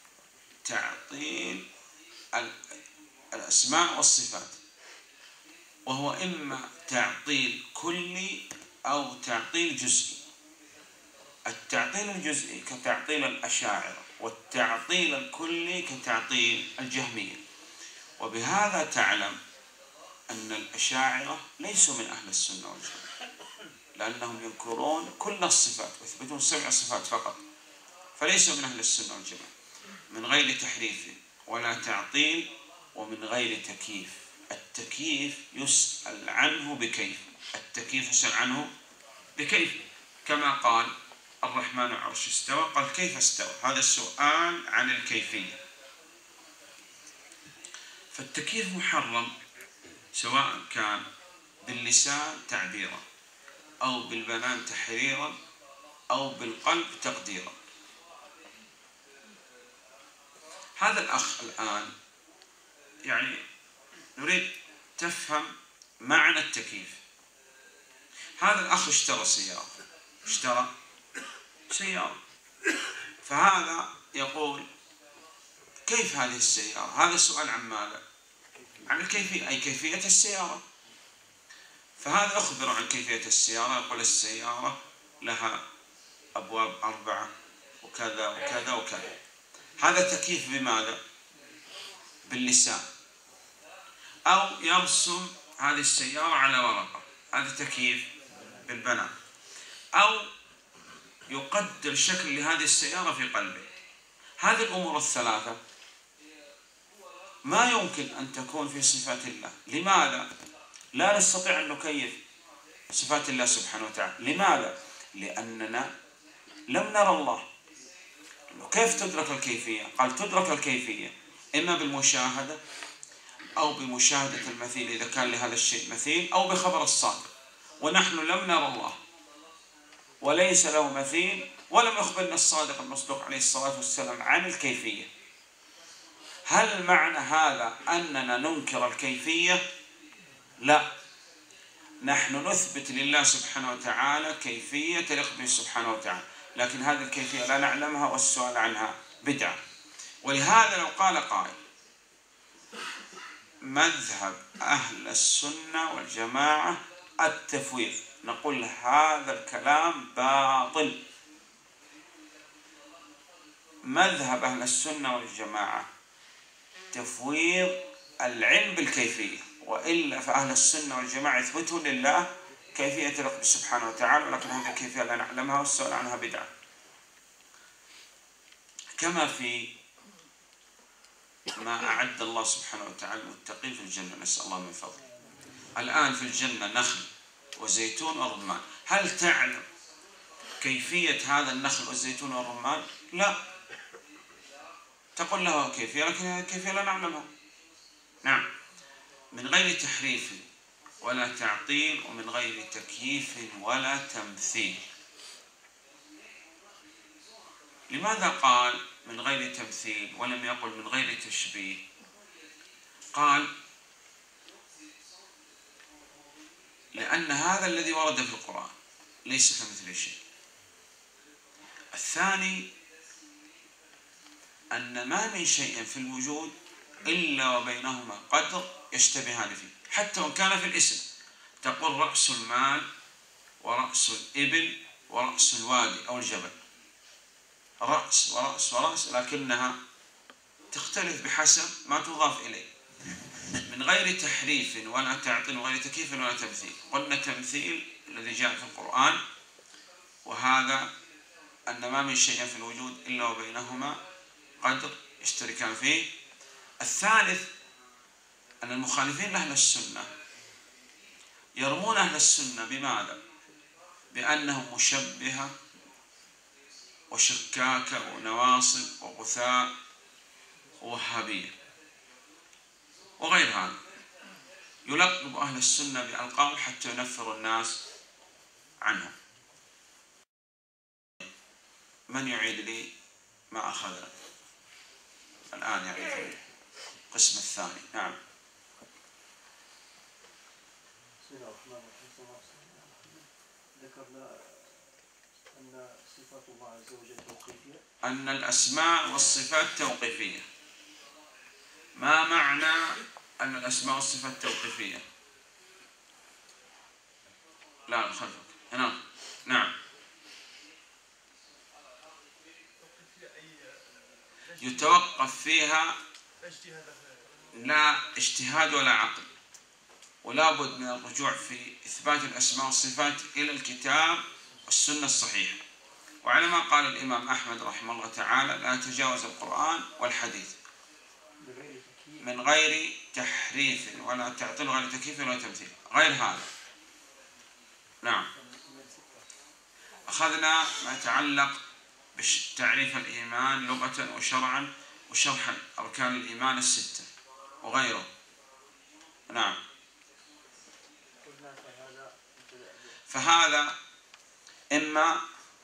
Speaker 1: تعطيل الأسماء والصفات، وهو إما تعطيل كلي أو تعطيل جزئي. التعطيل الجزئي كتعطيل الأشاعرة، والتعطيل الكلي كتعطيل الجهمية. وبهذا تعلم أن الأشاعرة ليسوا من أهل السنة والجماعة، لأنهم ينكرون كل الصفات ويثبتون 7 صفات فقط، فليسوا من أهل السنة والجماعة. من غير تحريف ولا تعطيل ومن غير تكييف. التكييف يسأل عنه بكيف، التكييف يسأل عنه بكيف، كما قال الرحمن على العرش استوى، قال كيف استوى؟ هذا السؤال عن الكيفية. فالتكييف محرم سواء كان باللسان تعبيرا أو بالبنان تحريرا أو بالقلب تقديرا. هذا الأخ الآن يعني نريد تفهم معنى التكييف. هذا الأخ اشترى سيارة، فهذا يقول كيف هذه السيارة؟ هذا السؤال عن ماذا؟ عن الكيفية، أي كيفية السيارة. فهذا أخبر عن كيفية السيارة، يقول السيارة لها أبواب 4 وكذا وكذا وكذا. هذا تكييف بماذا؟ باللسان. أو يرسم هذه السيارة على ورقة، هذا تكييف بالبنان. أو يقدر شكل لهذه السيارة في قلبه. هذه الأمور الثلاثة ما يمكن أن تكون في صفات الله. لماذا؟ لا نستطيع أن نكيف صفات الله سبحانه وتعالى. لماذا؟ لأننا لم نرى الله. كيف تدرك الكيفية؟ قال تدرك الكيفية إما بالمشاهدة أو بمشاهدة المثيل إذا كان لهذا الشيء مثيل، أو بخبر الصادق. ونحن لم نرى الله وليس له مثيل، ولم يخبرنا الصادق المصدوق عليه الصلاة والسلام عن الكيفية. هل معنى هذا أننا ننكر الكيفية؟ لا، نحن نثبت لله سبحانه وتعالى كيفية تليق به سبحانه وتعالى، لكن هذه الكيفية لا نعلمها والسؤال عنها بدعة. ولهذا لو قال قائل مذهب أهل السنة والجماعة التفويض، نقول هذا الكلام باطل. مذهب أهل السنة والجماعة تفويض العلم بالكيفية، وإلا فأهل السنة والجماعة يثبتون لله كيفية تليق سبحانه وتعالى، ولكن هذه الكيفية لا نعلمها والسؤال عنها بدعة. كما في ما أعد الله سبحانه وتعالى للمتقين في الجنة، نسأل الله من فضله. الآن في الجنة نخل وزيتون ورمان. هل تعلم كيفية هذا النخل والزيتون والرمان؟ لا، تقول له كيفية، لكن هذه الكيفية لا نعلمها. نعم، من غير تحريف ولا تعطيل ومن غير تكييف ولا تمثيل. لماذا قال من غير تمثيل ولم يقل من غير تشبيه؟ قال لأن هذا الذي ورد في القرآن ليس كمثله شيء. الثاني أن ما من شيء في الوجود إلا وبينهما قدر يشتبهان فيه، حتى وإن كان في الاسم. تقول رأس المال ورأس الإبل ورأس الوادي أو الجبل، رأس ورأس ورأس، لكنها تختلف بحسب ما تضاف إليه. من غير تحريف ولا تعطيل وغير تكييف ولا تمثيل. قلنا تمثيل الذي جاء في القرآن، وهذا أن ما من شيء في الوجود إلا وبينهما قدر يشتركان فيه. الثالث أن المخالفين لأهل السنة يرمون أهل السنة بماذا؟ بأنهم مشبهة وشكاكة ونواصب وغثاء ووهابية وغير هذا. يلقب أهل السنة بألقاب حتى ينفر الناس عنهم. من يعيد لي ما أخذنا الآن يعني في القسم الثاني؟ نعم.
Speaker 2: بسم الله الرحمن الرحيم. ذكرنا أن صفات الله عز وجل توقيفية.
Speaker 1: أن الأسماء والصفات توقيفية. ما معنى أن الأسماء والصفات توقيفية؟ لا خلفك هنا. نعم. يتوقف فيها لا اجتهاد ولا عقل، ولا بد من الرجوع في إثبات الأسماء والصفات إلى الكتاب والسنة الصحيحة. وعلى ما قال الإمام أحمد رحمه الله تعالى: لا يتجاوز القرآن والحديث من غير تحريف ولا تعطيل ولا تكييف ولا تمثيل، غير هذا. نعم. أخذنا ما يتعلق بتعريف الإيمان لغة وشرعا وشرح أركان الإيمان الستة وغيره. نعم. فهذا إما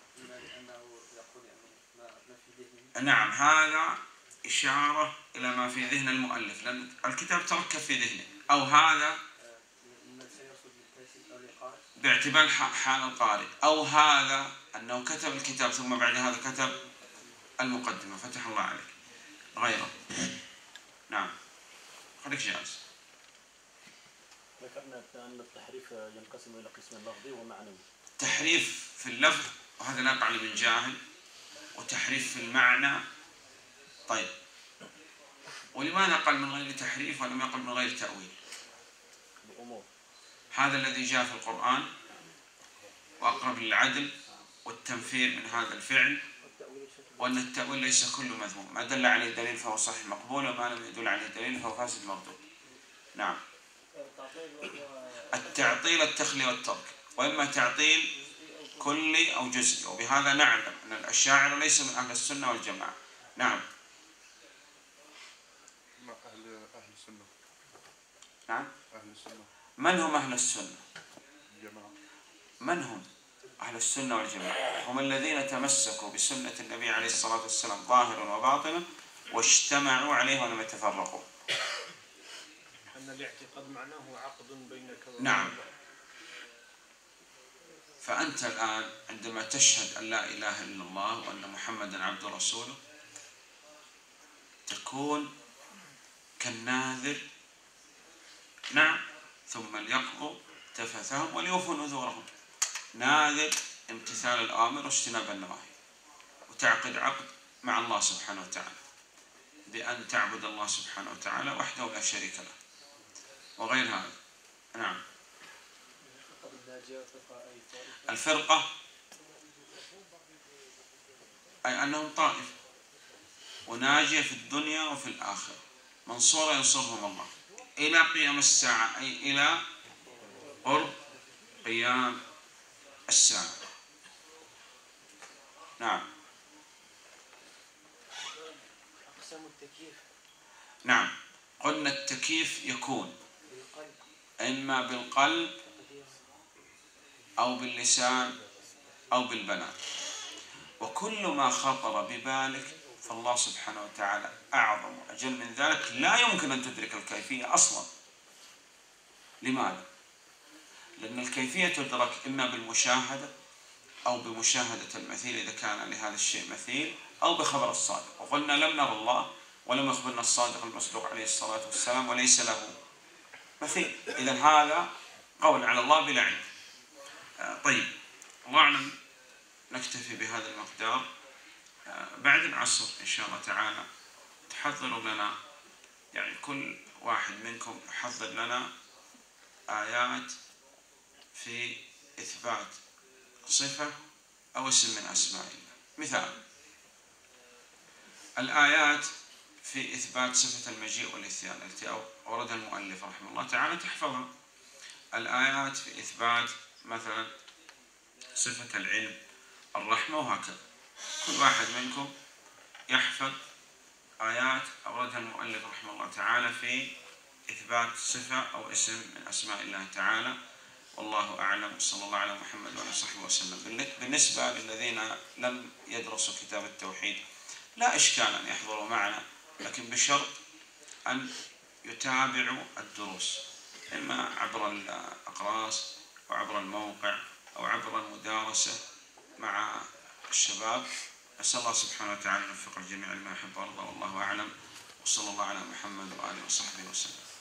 Speaker 1: نعم هذا إشارة إلى ما في ذهن المؤلف، لأن الكتاب تركب في ذهنه، أو هذا باعتبار حال القارئ، أو هذا أنه كتب الكتاب ثم بعد هذا كتب المقدمة. فتح الله عليك. غيره. نعم. خليك جالس.
Speaker 5: ذكرنا أن التحريف ينقسم إلى قسم لفظي ومعنوي.
Speaker 1: تحريف في اللفظ وهذا لا يقع من جاهل، وتحريف في المعنى. طيب، ولماذا قال من غير تحريف ولم يقل من غير تأويل؟
Speaker 5: بأمور.
Speaker 1: هذا الذي جاء في القرآن وأقرب للعدل والتنفير من هذا الفعل، وأن التأويل ليس كله مذموم، ما دل عليه دليل فهو صحيح مقبول، وما لم يدل عليه دليل فهو فاسد مردود. نعم. التعطيل التخلي والترك، وإما تعطيل كلي أو جزئي، وبهذا نعلم أن الأشاعرة ليس من أهل السنة والجماعة. نعم.
Speaker 6: أهل السنة.
Speaker 1: نعم.
Speaker 6: أهل السنة.
Speaker 1: من هم أهل السنة؟
Speaker 6: الجماعة.
Speaker 1: من هم أهل السنة والجماعة؟ هم الذين تمسكوا بسنة النبي عليه الصلاة والسلام ظاهرا وباطنا واجتمعوا عليه ولم يتفرقوا.
Speaker 2: أن الاعتقاد معناه عقد بينك وبين
Speaker 1: نعم. فأنت الآن عندما تشهد أن لا إله إلا الله وأن محمدا عبد رسوله تكون كالناذر. نعم. ثم ليقضوا تفثهم وليوفوا نذورهم. ناذر امتثال الأوامر واجتناب النواهي، وتعقد عقد مع الله سبحانه وتعالى بأن تعبد الله سبحانه وتعالى وحده لا شريك له وغير هذا. نعم. الفرقة أي أنهم طائفة وناجية في الدنيا وفي الآخرة، منصورة ينصرهم الله إلى قيام الساعة، أي إلى قرب قيام الساعة. نعم.
Speaker 2: أقسام التكييف.
Speaker 1: نعم. قلنا التكييف يكون إما بالقلب أو باللسان أو بالبنان، وكل ما خطر ببالك فالله سبحانه وتعالى أعظم وأجل من ذلك، لا يمكن أن تدرك الكيفية أصلا. لماذا؟ لأن الكيفية تدرك إما بالمشاهدة أو بمشاهدة المثيل إذا كان لهذا الشيء مثيل، أو بخبر الصادق. وقلنا لم نرى الله ولم يخبرنا الصادق المصدوق عليه الصلاة والسلام وليس له مثيل، إذن هذا قول على الله بلا علم. طيب، الله أعلم، نكتفي بهذا المقدار. بعد العصر إن شاء الله تعالى تحضروا لنا، يعني كل واحد منكم يحضر لنا آيات في إثبات صفة أو اسم من أسماء الله. مثال الآيات في إثبات صفة المجيء والإتيان التي أوردها المؤلف رحمه الله تعالى تحفظها. الآيات في إثبات مثلا صفة العلم، الرحمة، وهكذا. كل واحد منكم يحفظ آيات أوردها المؤلف رحمه الله تعالى في إثبات صفة أو اسم من أسماء الله تعالى، والله أعلم. صلى الله على محمد وعلى صحبه وسلم. بالنسبة للذين لم يدرسوا كتاب التوحيد لا إشكال أن يحضروا معنا، لكن بشرط أن يتابعوا الدروس، إما عبر الأقراص أو عبر الموقع أو عبر المدارسة مع الشباب. أسأل الله سبحانه وتعالى أن يوفق الجميع لما يحب ويرضى، والله أعلم. وصلى الله على محمد وآله وصحبه وسلم.